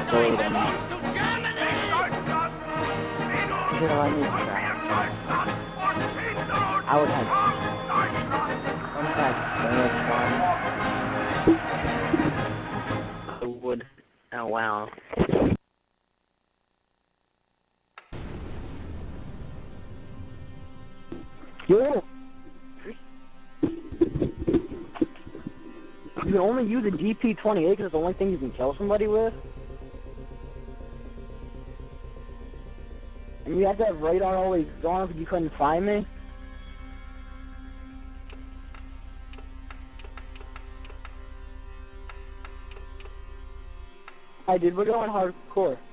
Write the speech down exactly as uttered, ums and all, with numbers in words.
bullied him. He's gonna let me try. I would have contact so much fun. I would. Oh wow. Yo! You can only use a G P twenty-eight because it's the only thing you can kill somebody with. And you had that radar always gone because you couldn't find me. I did, we're going hardcore.